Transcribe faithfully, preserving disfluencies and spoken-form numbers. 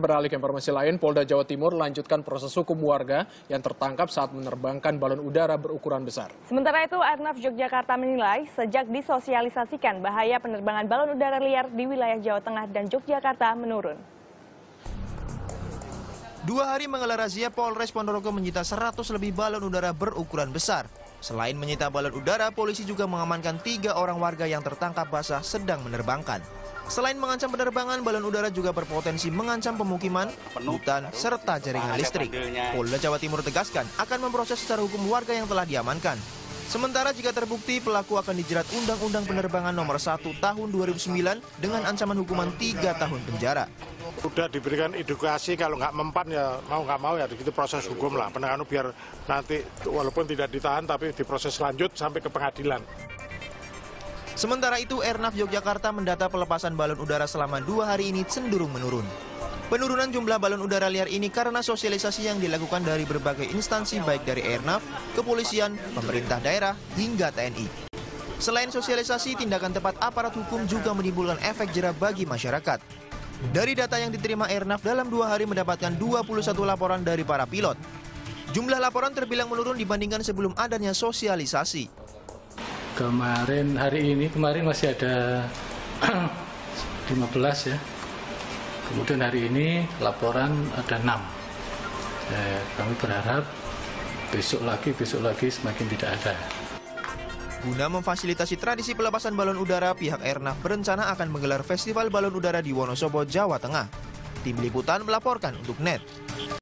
Beralih ke informasi lain, Polda Jawa Timur lanjutkan proses hukum warga yang tertangkap saat menerbangkan balon udara berukuran besar. Sementara itu, Airnav Yogyakarta menilai sejak disosialisasikan bahaya penerbangan balon udara liar di wilayah Jawa Tengah dan Yogyakarta menurun. Dua hari menggelar razia, Polres Ponorogo menyita seratus lebih balon udara berukuran besar. Selain menyita balon udara, polisi juga mengamankan tiga orang warga yang tertangkap basah sedang menerbangkan. Selain mengancam penerbangan, balon udara juga berpotensi mengancam pemukiman, hutan, serta jaringan listrik. Polda Jawa Timur tegaskan akan memproses secara hukum warga yang telah diamankan. Sementara jika terbukti, pelaku akan dijerat Undang-Undang Penerbangan Nomor satu Tahun dua ribu sembilan dengan ancaman hukuman tiga tahun penjara. Udah diberikan edukasi, kalau nggak mempan ya mau nggak mau ya begitu proses hukum lah. Penegakan biar nanti walaupun tidak ditahan tapi diproses lanjut sampai ke pengadilan. Sementara itu, Airnav Yogyakarta mendata pelepasan balon udara selama dua hari ini cenderung menurun. Penurunan jumlah balon udara liar ini karena sosialisasi yang dilakukan dari berbagai instansi baik dari Airnav, kepolisian, pemerintah daerah, hingga T N I. Selain sosialisasi, tindakan tepat aparat hukum juga menimbulkan efek jera bagi masyarakat. Dari data yang diterima Airnav dalam dua hari mendapatkan dua puluh satu laporan dari para pilot. Jumlah laporan terbilang menurun dibandingkan sebelum adanya sosialisasi. Kemarin, hari ini, kemarin masih ada lima belas ya. Kemudian hari ini laporan ada enam. Eh, kami berharap besok lagi, besok lagi semakin tidak ada. Guna memfasilitasi tradisi pelepasan balon udara, pihak Airnav berencana akan menggelar festival balon udara di Wonosobo, Jawa Tengah. Tim Liputan melaporkan untuk N E T.